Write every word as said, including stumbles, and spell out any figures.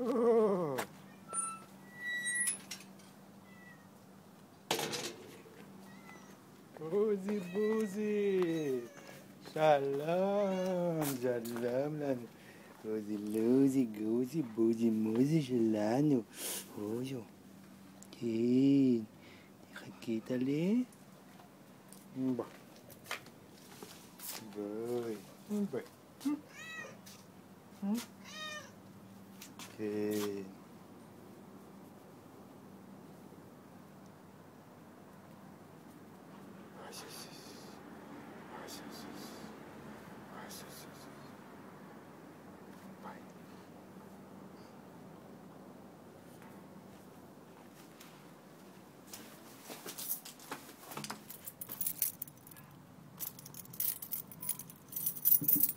Oh. Buzi, buzi. Shalom, shalom לנו. גוזי לוזי, גוזי, בוזי, מוזי שלנו. אויו. כן. תחכית לי? בוא. בואי. בואי. כן. Thank you.